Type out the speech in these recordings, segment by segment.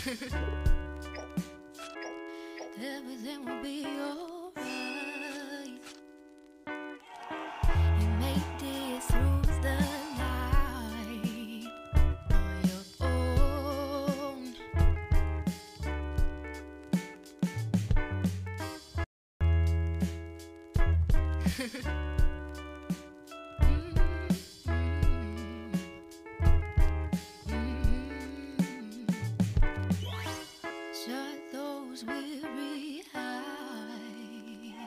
Everything will be alright. You made it through the night on your own. Shut those weary eyes.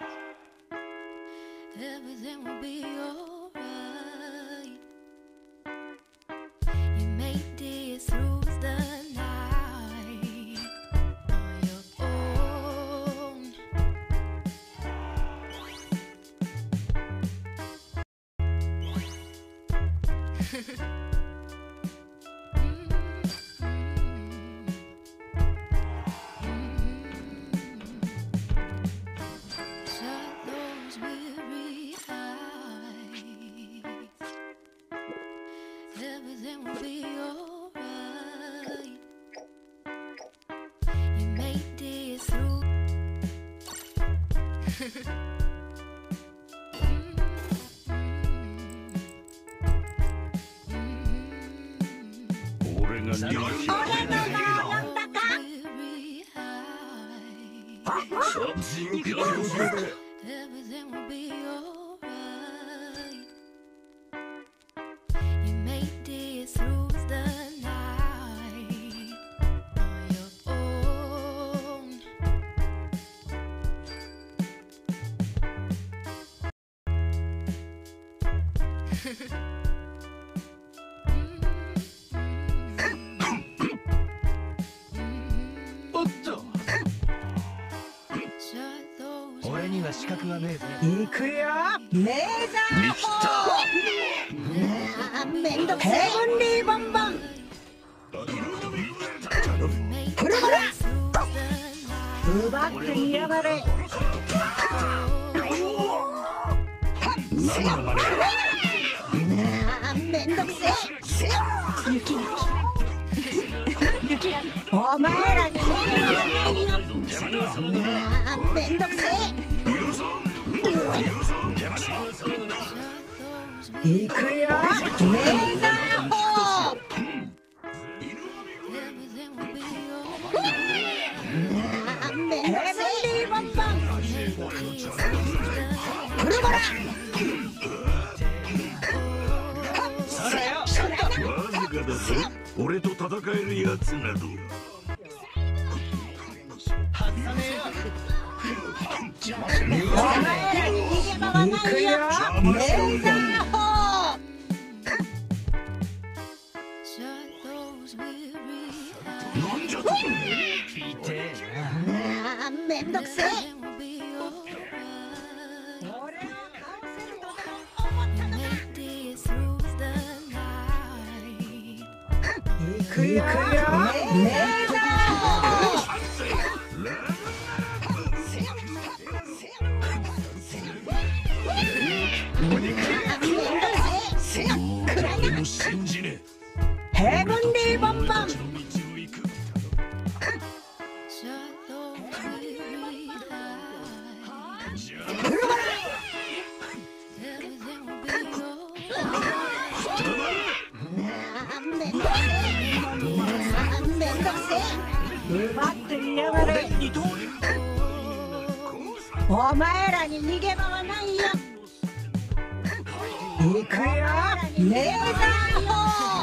Everything will be alright. You made it through the night on your own. Shut those weary eyes. Everything will be alright. You made it through. 俺が逃げる。 Weary eyes. 殺人鬼だよ。 Everything will be alright. You made it through the night on your own. Shut those 俺には資格がねえぜ。 行くよレーザー砲めんどくせえヘブンリーボンボンプルゴラ奪ってみやがれめんどくせえ雪お前らにめんどくせえ行くよレーザー砲 Everything will be alright. ヘブンリーボンボンプルゴラわずかだぞ。俺と戦えるやつなど。 行くよレーザー砲 Shut those weary なんじゃと。 めんどくせえ eyes. Everything will be alright. 俺を倒せるとでも You made it through the night. 行くよレーザー砲誰も信じねヘブンリーボンボンえ。道を行く。 Shut those weary eyes. プルゴラ Everything will be alright. めんどくせえめんどくせえ奪ってみやがれお前らに逃げ場はないよ行くよレーザー砲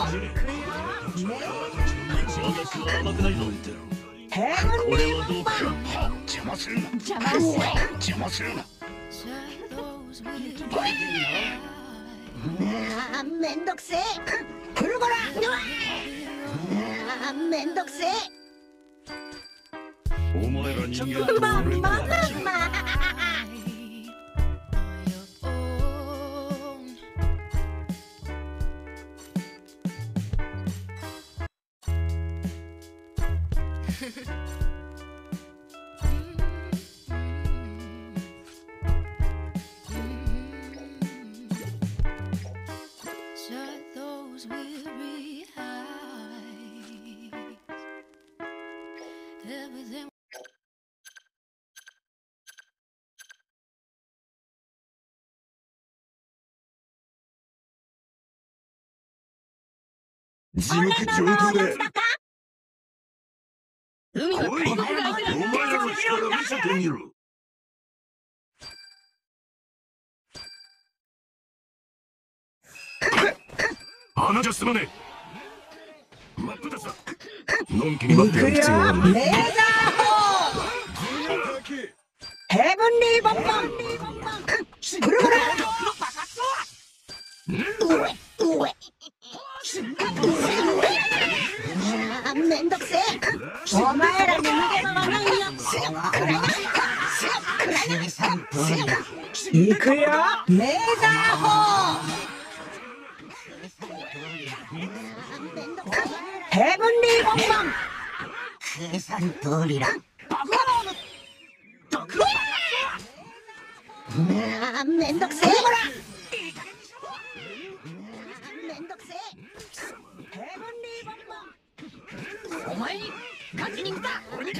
ヘブンリーボンボン邪魔するな。邪魔するな。 Shut those weary eyes. めんどくせえプルゴラめんどくせえお前ら人間とまん俺まがまんま On your own. Shut those weary eyes. within. 地獄上空で海はおい、お前らの力見せてみろ。穴じゃ済まねえ。真っ二つだ。のんきに待ってる必要はない。 レーザー砲ヘブンリーボンボンくるぐるめんどくせえお前らに逃げ場はないよ行くよレーザー砲ヘブンリーボンボン計算通りだ。 めんどくせえめんどくせえヘブンリーボンボンお前に勝ちに来た。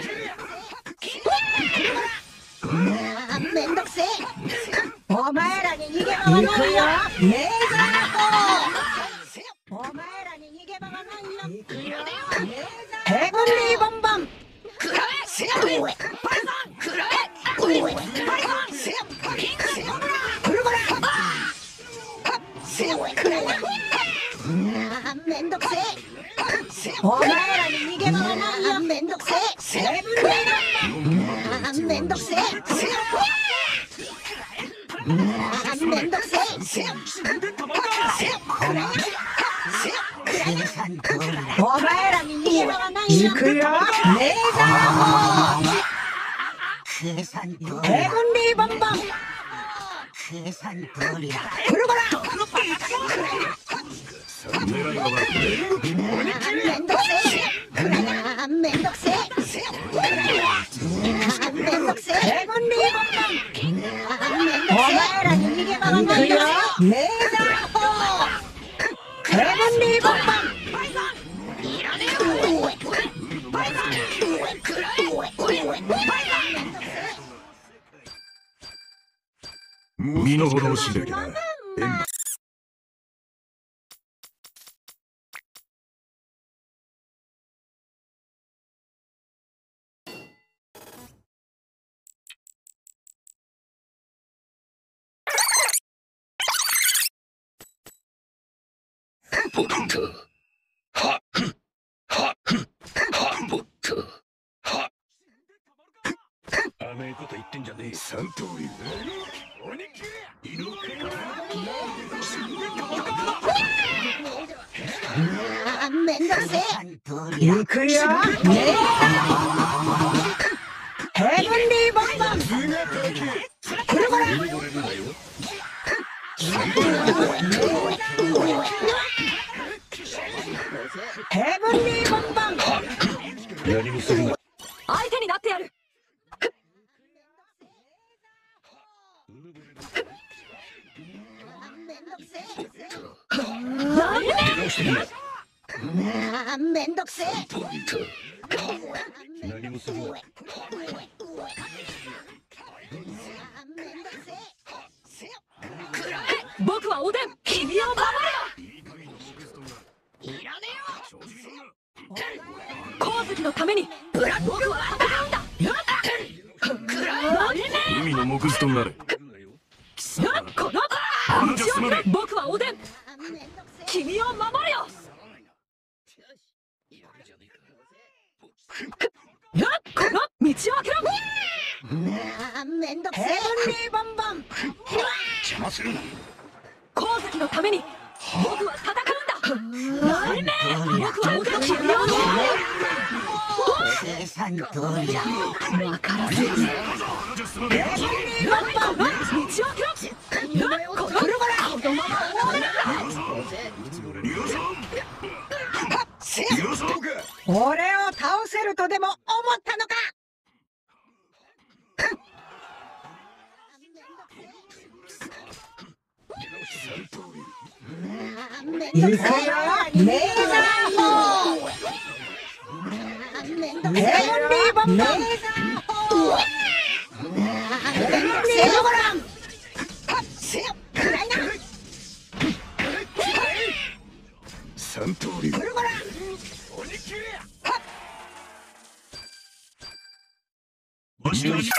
めんどくせえお前らに逃げ場はないよレーザー砲お前らに逃げ場はないよヘブンリーボンボン食らえパイソン食らえパイソンキングコブラくるぐるめんどくせえお前らに逃げ場はないよめんどくせえヘブンリーボンボンめんどくせえめんどくせえ計算通りだ。 お前らに逃げ場はないよ行くよレーザー砲計算通りだ。 ヘブンリーボンボン計算通りだ。 くるぐる狙いが悪くてめんどくせえめんどくせえめんどくせえヘブンリーボンボンお前らに逃げ場はないよレーザー砲ヘブンリーボンボンいらねえよパイソン食らえパイソン身の程を知るべきだ。 ボットはボットは甘いこと言ってんじゃねえ。三刀流めんどくせえ計算通りだ。 行くよレーザーヘブンリーボンボンくるぐるヘブンリーボンボン何もするな。 相手になってやる。 めんどくせえなんでめんどくせえボット何もするな。 めんどくせえ食らえ僕はおでん君を守れよ。いらねえよ光月のためにブラック僕は戦うんだ。食らえなんで海の木図となれ。 この穴じゃ済まねえ。 僕はおでんめんどくせ君を守れよ。この道を開けろ。 えめんどくせえヘブンリーボンボン邪魔するな。 光月のために僕は戦うんだ。なるめ僕はおでん君を守れよ。 計算通りだ。 分からせ穴じゃ済まねヘブンリーボンボンこの道を開けろ。このこのまま終わるんだ。 え。よそ俺を倒せるとでも思ったのか行くよレーザー砲めんヘブンリーボンバンレーザー砲ヘブンリーボンバンせよ暗いな三刀流ブルゴラわしの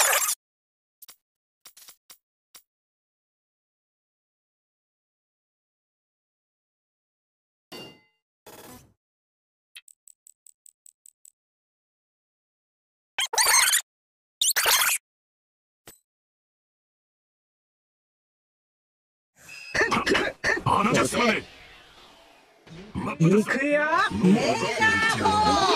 花じゃ済まねえ。 行くよレーザー砲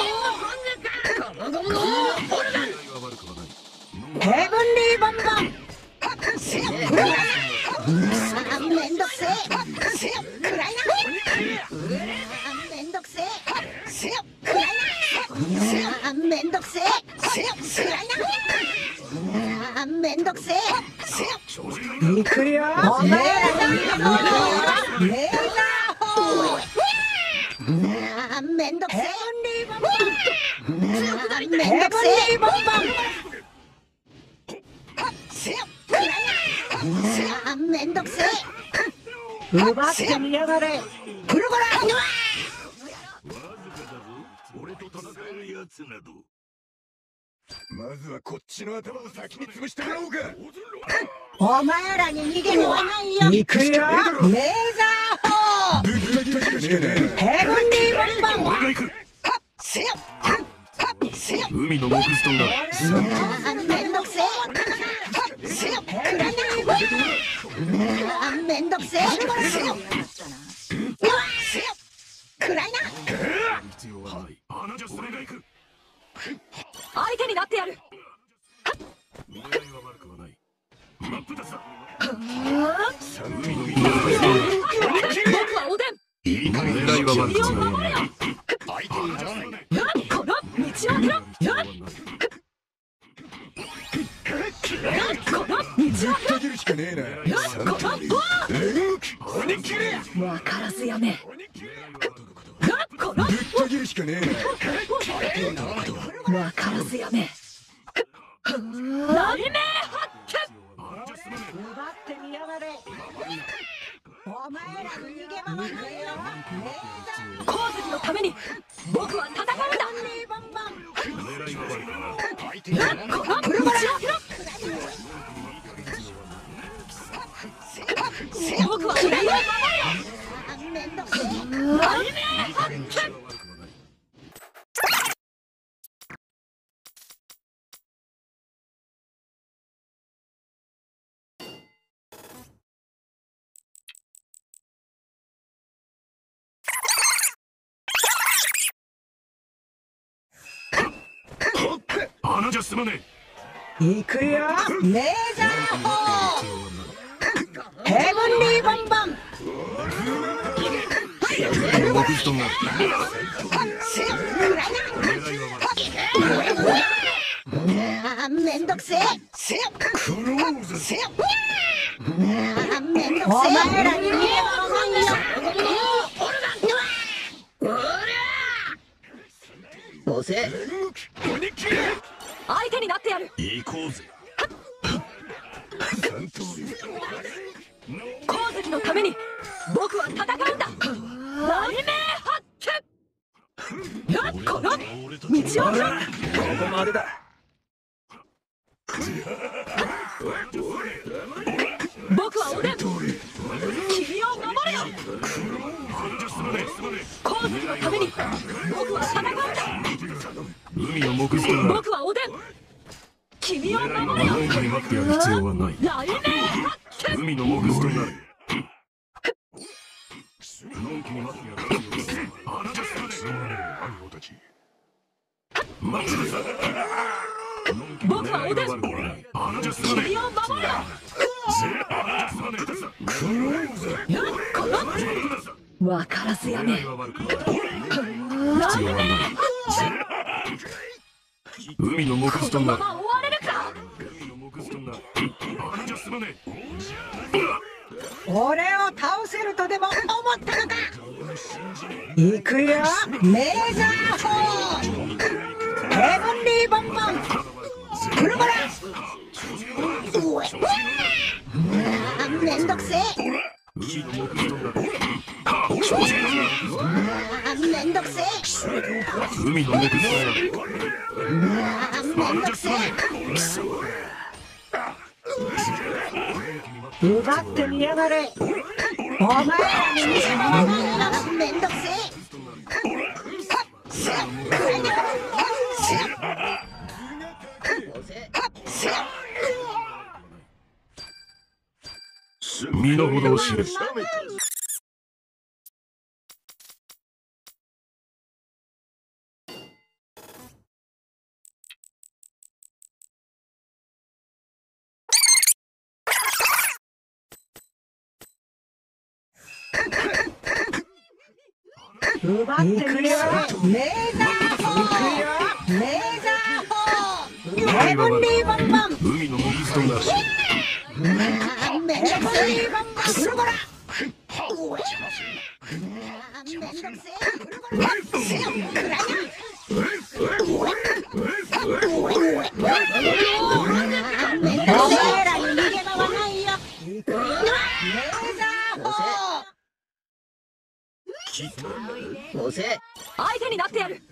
ヘブンリーボンバンせよ暗いなめんどくせえせよ暗いなめんどくせえせよ暗いなせよめんどくせえせよ暗いなめんどくせえせよ行くよお前らにレーザー砲めんどくせえヘブンリーボンバンめんどくせえボンバンせよ暗いなせよめんどくせえ奪ってみやがれプルゴラ俺と戦えるやつなど。まずはこっちの頭を先に潰してもらおうか。 お前らに逃げるはないよ行くよレーザー砲ぶった切るしかねえな。 ヘブンリーボンバン俺が行く。 せよせよ海のモクストンがめんどくせえせよ暗いなめんどくせえせよせよ暗いな必要はない。花じゃそれが行く。 相手になってやる。 狙いは悪くはない。真っ二つだ。海の僕はおでん。 いい加減狙いは悪くはない。 守れよ。 相手にならない。 この道を開く。この道をぶった切るしかねえな。三刀流鬼切れ。 分からずやめ。このぶった切るしかねえな。 分からずやめ。雷鳴発奪ってみやがれお前らの逃げ場はないよレーザー鉱石のために僕は戦うんだ。 リーボンバン狙いは悪くはない。 この道を開く。僕は俺を守るよ。 めんどくせえ雷鳴発見。 花じゃ済まね行くよレーザー砲ヘブンリーボンバンえ。モクストンがせよ暗いなめんどくせえせよクローズ。 せよめんどくせえお前らに逃げ場はないよ押せ鬼切れ。 相手になってやる。 行こうぜ。三刀流鉱石のために僕は戦うんだ。雷鳴発見。この道を開く。 ここまでだ。 僕はおでん。君を守るよ。鉱石のために僕は戦うんだ。 海のモクストンが僕はおでん。君を守るよ。 のんきに待ってやる必要はない。 雷鳴発見。 海のモクストンがのんきに待ってやる必要はない。花じゃ済まねえ。兄弟たち待ってください。 僕はおでん。 花じゃ済まね君を守るよ。 花じゃ済まねえ。クローズ。 この分からずやめ。 狙いは悪くはない。必要はない。海のモクストンがこのまま終われるか。 海のモクストンが花じゃ済まねえ。 俺を倒せるとでも思ったのか行くよレーザー砲海の木となれ。調整だ。 めんどくせえ。 海の木となれ。 めんどくせえ。 奪ってみやがれ。お前らに見せ場はないよ。 めんどくせえ。 身の程を示す。 奪ってみやがれ。 レーザー砲。レーザー砲。ヘブンリーボンボン。 海の水となる。 めんどくせえ。くるごら。めんどくせえ。せよ、くらいな。お前らに逃げ場はないよ。レーザー砲。 相手になってやる。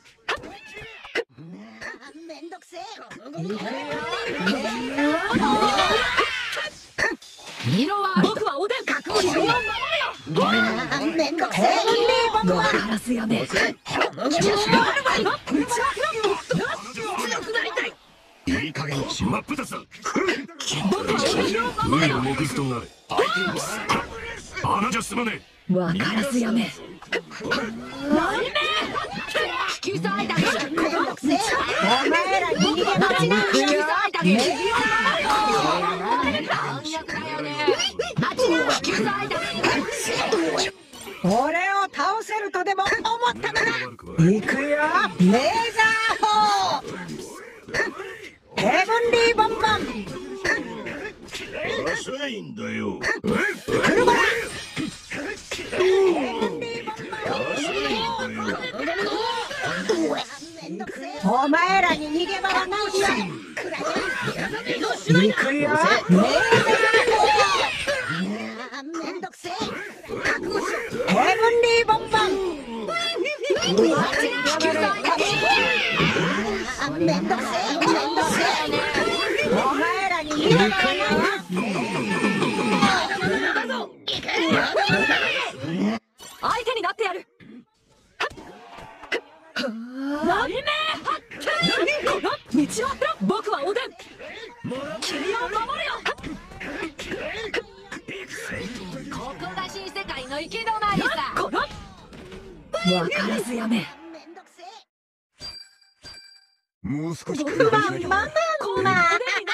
めんどくせえ。 僕はおでん。君は守るよ。 めんどくせえ。ヘブンリーボンボン。 ガラスやめ。 いい加減真っ二つだ。海の木となれ。穴じゃ済まねわからずやめ。引き裂いたり。 めんどくせえ。お前らに逃げ場はないよ。 引き裂いたり。引き裂いたり。 俺を倒せるとでも思ったのか。 え。 行くよ。 レーザー砲。ヘブンリーボンボン。 浅いんだよ。 お前らに逃げ場はないよ。 行くよ。 レーザー砲。めんどくせえ。ヘブンリーボンボン。めんどくせえ。めんどくせえ。お前らに逃げ場はないよ。 相手になってやる。何めこの道を僕はおでん。君を守るよ。ここが新世界の行き止まりさ。このわからずやめ。 めんどくせえ。 もう少し僕はママ。このおでんに